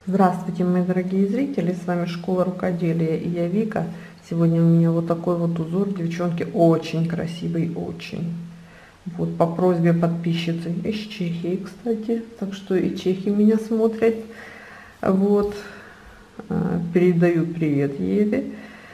Здравствуйте, мои дорогие зрители, с вами Школа Рукоделия и я Вика. Сегодня у меня вот такой вот узор, девчонки, очень красивый, очень. Вот по просьбе подписчицы из Чехии, кстати, так что и чехи меня смотрят. Вот, передаю привет Еве.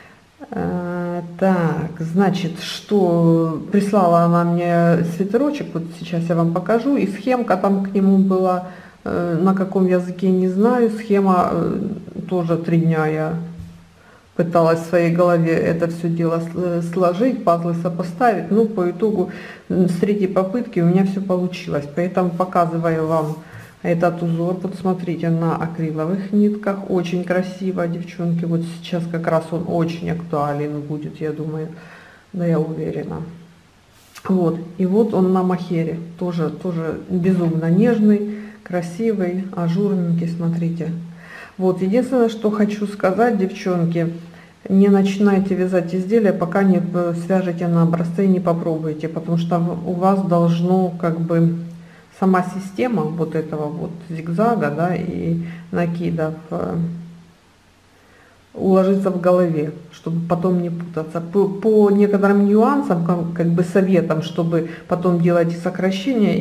Так, значит, что прислала она мне свитерочек, вот сейчас я вам покажу, и схемка там к нему была. На каком языке не знаю, схема тоже 3 дня я пыталась в своей голове это все дело сложить, пазлы сопоставить, но по итогу с 3-й попытки у меня все получилось, поэтому показываю вам этот узор. Вот смотрите, на акриловых нитках, очень красиво, девчонки, вот сейчас как раз он очень актуален будет, я думаю, да, я уверена. Вот, и вот он на махере, тоже безумно нежный, красивый, ажурненький, смотрите. Вот, единственное, что хочу сказать, девчонки, не начинайте вязать изделия, пока не свяжете на образце и не попробуете, потому что у вас должно как бы сама система вот этого вот зигзага, да, и накидов уложиться в голове, чтобы потом не путаться. По некоторым нюансам, как бы советам, чтобы потом делать сокращения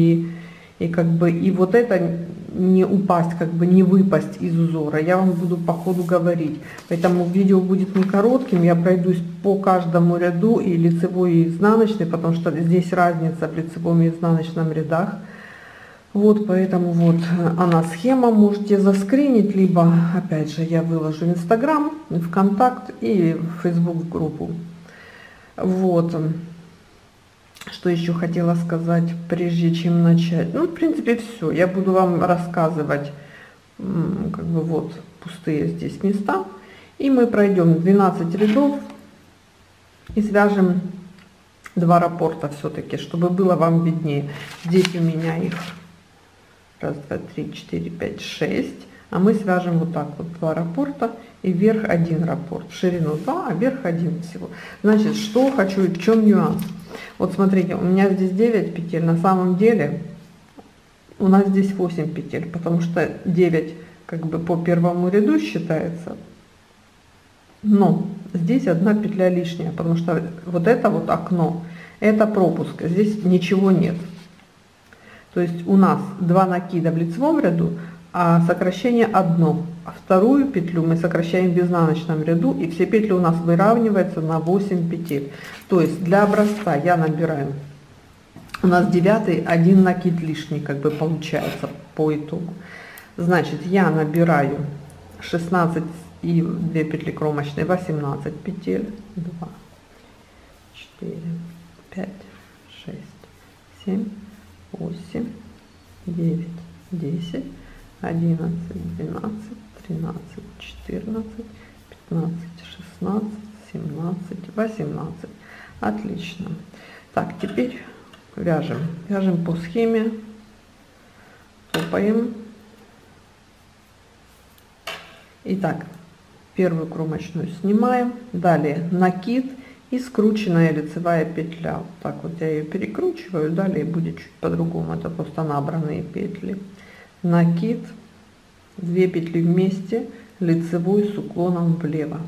и как бы и вот это не упасть, как бы не выпасть из узора, я вам буду по ходу говорить. Поэтому видео будет не коротким, я пройдусь по каждому ряду, и лицевой, и изнаночный, потому что здесь разница в лицевом и изнаночном рядах. Вот, поэтому вот она схема, можете заскринить, либо опять же я выложу в Инстаграм, ВКонтакт и в Фейсбук группу. Вот. Что еще хотела сказать, прежде чем начать? Ну, в принципе, все. Я буду вам рассказывать, как бы вот пустые здесь места. И мы пройдем 12 рядов и свяжем 2 раппорта все-таки, чтобы было вам виднее. Здесь у меня их 1, 2, 3, 4, 5, 6. А мы свяжем вот так вот 2 раппорта и вверх 1 раппорт. В ширину 2, а вверх 1 всего. Значит, что хочу и в чем нюанс. Вот смотрите, у меня здесь 9 петель, на самом деле у нас здесь 8 петель, потому что 9 как бы по первому ряду считается, но здесь 1 петля лишняя, потому что вот это вот окно, это пропуск, здесь ничего нет. То есть у нас 2 накида в лицевом ряду, а сокращение 1, а 2 петлю мы сокращаем в изнаночном ряду, и все петли у нас выравниваются на 8 петель. То есть для образца я набираю, у нас 9-й 1 накид лишний, как бы получается по итогу. Значит, я набираю 16 и 2 петли кромочные, 18 петель, 2, 4, 5, 6, 7, 8, 9, 10, 11, 12, 13, 14, 15, 16, 17, 18. Отлично. Так, теперь вяжем. Вяжем по схеме. Топаем. Итак, первую кромочную снимаем. Далее накид и скрученная лицевая петля. Вот так вот я ее перекручиваю. Далее будет чуть по-другому. Это просто набранные петли. Накид, 2 петли вместе, лицевой с уклоном влево.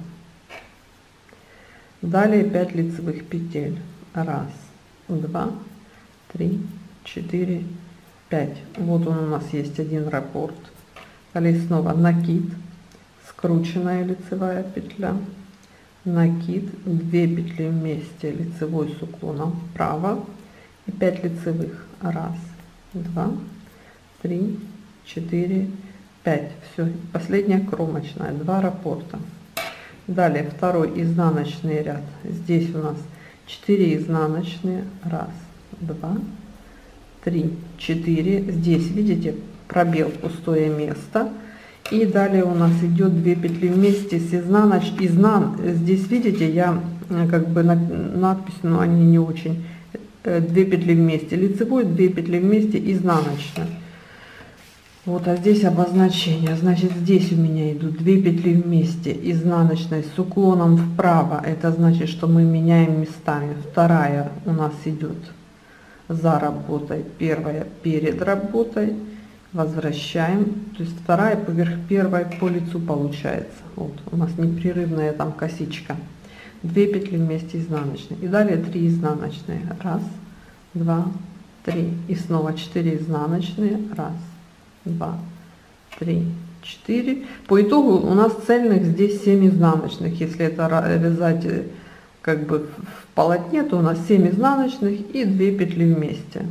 Далее 5 лицевых петель. 1, 2, 3, 4, 5. Вот он у нас есть 1 раппорт. Далее снова накид, скрученная лицевая петля, накид, 2 петли вместе, лицевой с уклоном вправо и 5 лицевых. 1, 2, 3, 4, 5. Все, последняя кромочная, 2 раппорта. Далее 2-й изнаночный ряд. Здесь у нас 4 изнаночные. 1, 2, 3, 4. Здесь видите пробел, пустое место. И далее у нас идет 2 петли вместе с Здесь видите, я как бы надпись, но они не очень. 2 петли вместе лицевой, 2 петли вместе изнаночная. Вот, а здесь обозначение. Значит, здесь у меня идут 2 петли вместе изнаночной с уклоном вправо. Это значит, что мы меняем местами. 2 у нас идет за работой, 1 перед работой возвращаем, то есть вторая поверх первой по лицу получается. Вот у нас непрерывная там косичка. 2 петли вместе изнаночные и далее 3 изнаночные. Раз, два, три, и снова 4 изнаночные. Раз, два, три, 4. По итогу у нас цельных здесь 7 изнаночных. Если это вязать как бы в полотне, то у нас 7 изнаночных и 2 петли вместе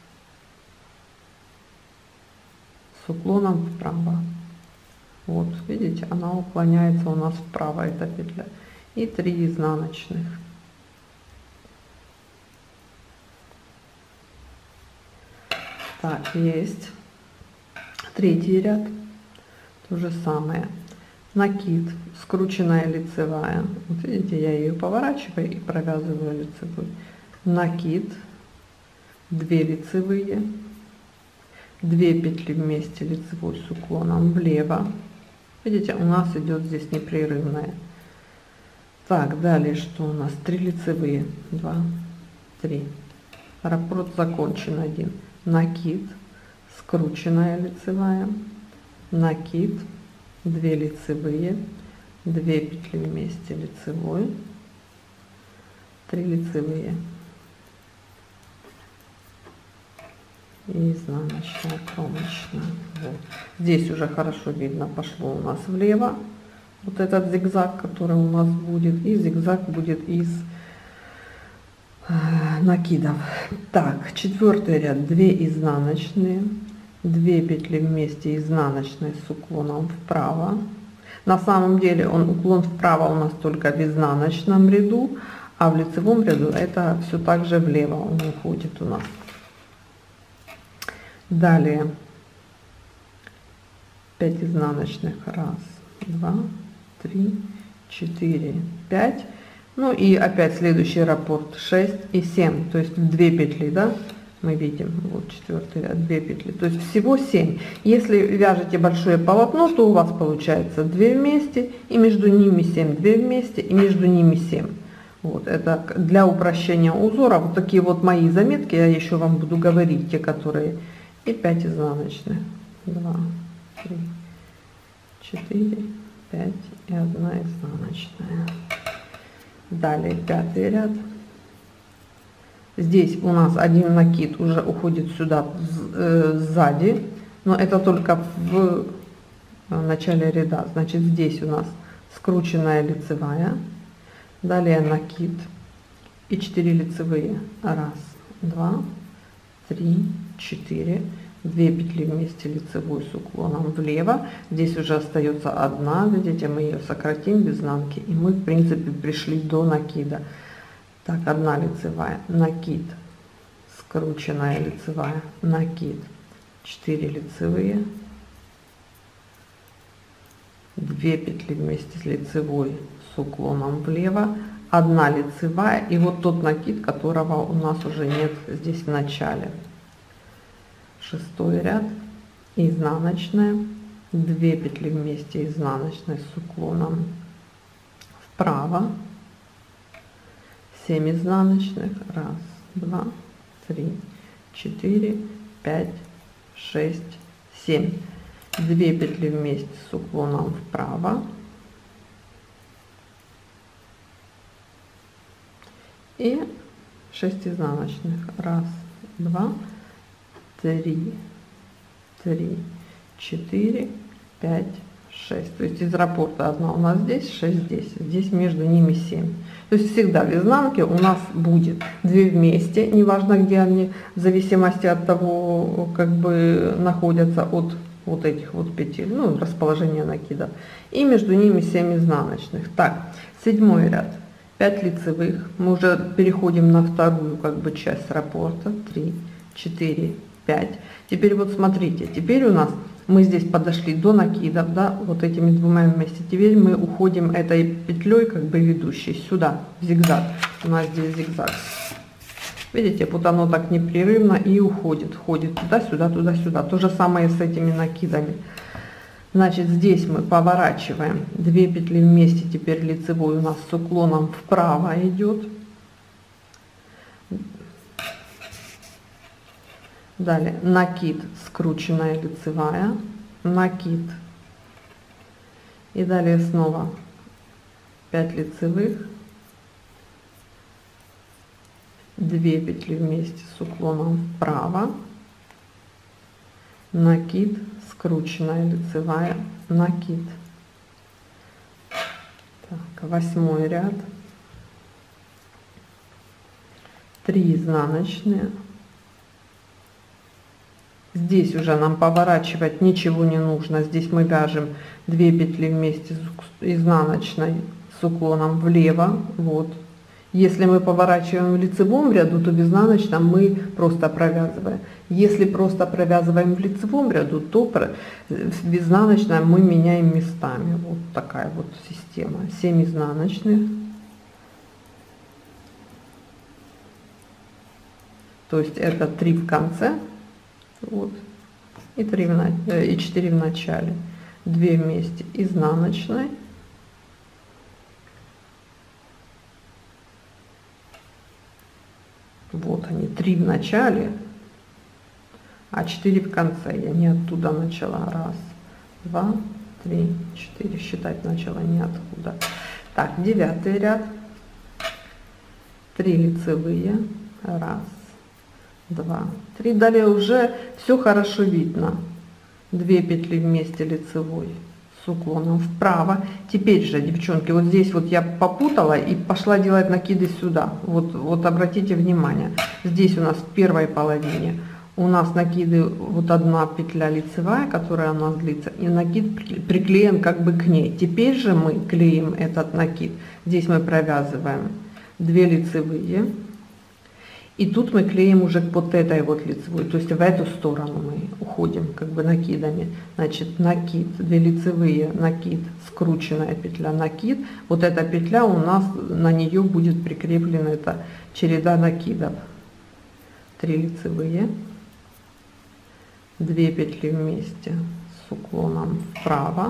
с уклоном вправо. Вот видите, она уклоняется у нас вправо, эта петля, и 3 изнаночных. Так, есть третий ряд, то же самое. Накид, скрученная лицевая, вот видите, я ее поворачиваю и провязываю лицевой. Накид, 2 лицевые, 2 петли вместе лицевой с уклоном влево. Видите, у нас идет здесь непрерывная. Так, далее что у нас? 3 лицевые, 2, 3. Раппорт закончен. 1. Накид, скрученная лицевая, накид, 2 лицевые, 2 петли вместе лицевой, 3 лицевые и изнаночная, кромочная. Вот. Здесь уже хорошо видно, пошло у нас влево вот этот зигзаг, который у нас будет, и зигзаг будет из накидов. Так, 4 ряд, 2 изнаночные, 2 петли вместе изнаночной с уклоном вправо. На самом деле уклон вправо у нас только в изнаночном ряду, а в лицевом ряду это все так же влево он уходит у нас. Далее 5 изнаночных, 1, 2, 3, 4, 5. Ну и опять следующий раппорт 6 и 7, то есть 2 петли, да, мы видим, вот 4 ряд, 2 петли, то есть всего 7. Если вяжете большое полотно, то у вас получается 2 вместе, и между ними 7, 2 вместе, и между ними 7. Вот это для упрощения узора. Вот такие вот мои заметки, я еще вам буду говорить, те, которые. И 5 изнаночных, 2, 3, 4, 5 и 1 изнаночная. Далее 5 ряд. Здесь у нас один накид уже уходит сюда сзади, но это только в начале ряда. Значит, здесь у нас скрученная лицевая, далее накид и 4 лицевые. 1, 2, 3, 4. 2 петли вместе лицевой с уклоном влево. Здесь уже остается 1, видите, мы ее сократим в изнанке, и мы в принципе пришли до накида. Так, 1 лицевая, накид, скрученная лицевая, накид, 4 лицевые, 2 петли вместе с лицевой с уклоном влево, 1 лицевая, и вот тот накид, которого у нас уже нет здесь в начале. 6 ряд, изнаночная, 2 петли вместе изнаночной с уклоном вправо, 7 изнаночных, 1, 2, 3, 4, 5, 6, 7, 2 петли вместе с уклоном вправо и 6 изнаночных, 1, 2, 3, 3, 4, 5, 6. То есть из раппорта 1 у нас здесь, 6 здесь. Здесь между ними 7. То есть всегда в изнанке у нас будет 2 вместе, неважно где они, в зависимости от того, как бы находятся от вот этих вот петель, ну, расположение накида. И между ними 7 изнаночных. Так, 7 ряд. 5 лицевых. Мы уже переходим на вторую как бы часть раппорта. 3, 4, 5. Теперь вот смотрите, теперь у нас мы здесь подошли до накидов, да, вот этими 2 вместе. Теперь мы уходим этой петлей как бы ведущей сюда, в зигзаг. У нас здесь зигзаг. Видите, вот оно так непрерывно и уходит, ходит туда-сюда, туда-сюда. То же самое с этими накидами. Значит, здесь мы поворачиваем 2 петли вместе, теперь лицевой у нас с уклоном вправо идет. Далее накид, скрученная лицевая, накид. И далее снова 5 лицевых, 2 петли вместе с уклоном вправо, накид, скрученная лицевая, накид. Так, 8 ряд, 3 изнаночные. Здесь уже нам поворачивать ничего не нужно. Здесь мы вяжем 2 петли вместе с изнаночной с уклоном влево. Вот. Если мы поворачиваем в лицевом ряду, то в изнаночном мы просто провязываем. Если просто провязываем в лицевом ряду, то в изнаночном мы меняем местами. Вот такая вот система. 7 изнаночных. То есть это 3 в конце. Вот, и 4 в начале, 2 вместе изнаночной, вот они, 3 в начале, а 4 в конце. Я не оттуда начала. 1, 2, 3, 4. Считать начала не откуда. Так, 9 ряд, 3 лицевые, 1, 2, 3. Далее уже все хорошо видно. 2 петли вместе лицевой с уклоном вправо. Теперь же, девчонки, вот здесь вот я попутала и пошла делать накиды сюда. Вот обратите внимание, здесь у нас в первой половине у нас накиды, вот 1 петля лицевая, которая у нас длится, и накид приклеен как бы к ней. Теперь же мы клеим этот накид. Здесь мы провязываем 2 лицевые. И тут мы клеим уже под этой вот лицевой, то есть в эту сторону мы уходим как бы накидами. Значит, накид, 2 лицевые, накид, скрученная петля, накид. Вот эта петля у нас, на нее будет прикреплена эта череда накидов. 3 лицевые, 2 петли вместе с уклоном вправо.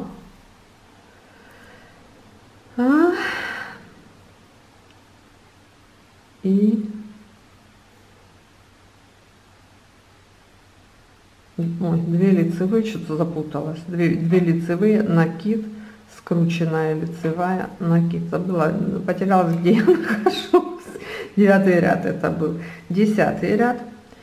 И ой, 2 лицевые, что-то запуталась, 2 лицевые, накид, скрученная лицевая, накид, забыла, потерялась, где я нахожусь. 9 ряд это был. 10 ряд,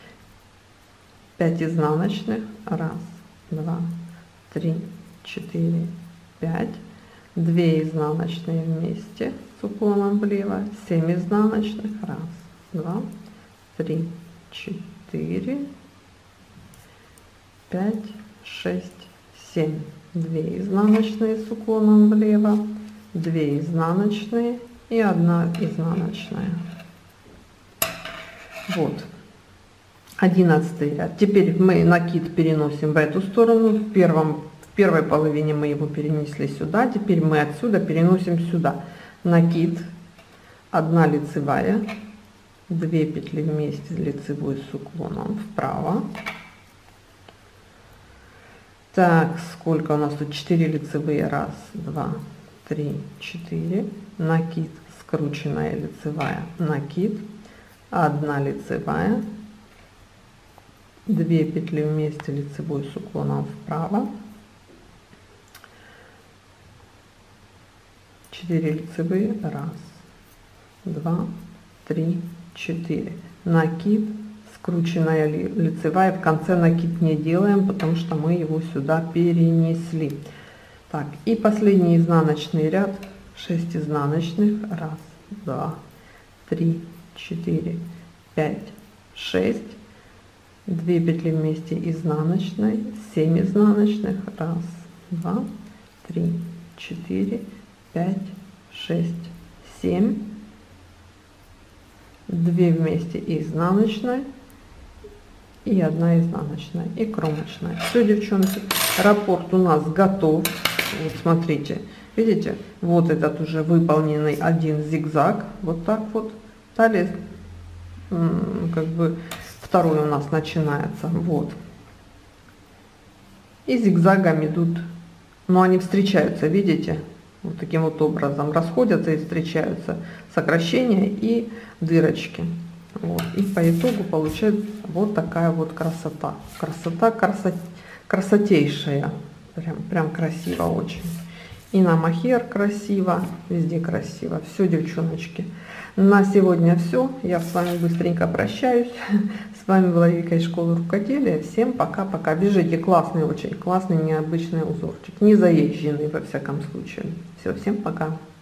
5 изнаночных, 1, 2, 3, 4, 5, 2 изнаночные вместе с уклоном влево, 7 изнаночных, 1, 2, 3, 4, 5, 6, 7, 2 изнаночные с уклоном влево, 2 изнаночные и 1 изнаночная. Вот 11 ряд. Теперь мы накид переносим в эту сторону. В первой половине мы его перенесли сюда, теперь мы отсюда переносим сюда. Накид, 1 лицевая, 2 петли вместе лицевой с уклоном вправо. Так, сколько у нас тут? 4 лицевые, 1, 2, 3, 4, накид, скрученная лицевая, накид, 1 лицевая, 2 петли вместе лицевой с уклоном вправо, 4 лицевые, 1, 2, 3, 4, накид, скрученная лицевая, в конце накид не делаем, потому что мы его сюда перенесли. Так, и последний изнаночный ряд, 6 изнаночных, 1, 2, 3, 4, 5, 6, 2 петли вместе изнаночной, 7 изнаночных, 1, 2, 3, 4, 5, 6, 7, 2 вместе изнаночной и 1 изнаночная и кромочная. Все, девчонки, раппорт у нас готов. Вот смотрите, видите, вот этот уже выполненный 1 зигзаг, вот так вот. Далее как бы второй у нас начинается, вот, и зигзагом идут, но они встречаются, видите, вот таким вот образом расходятся и встречаются сокращения и дырочки. Вот. И по итогу получается вот такая вот красота. Красотейшая. Прям красиво очень. И на мохер красиво, везде красиво. Все, девчоночки. На сегодня все. Я с вами быстренько прощаюсь. С вами была Вика из школы рукоделия. Всем пока-пока. Вяжите классный, очень классный, необычный узорчик. Не заезженный во всяком случае. Все, всем пока.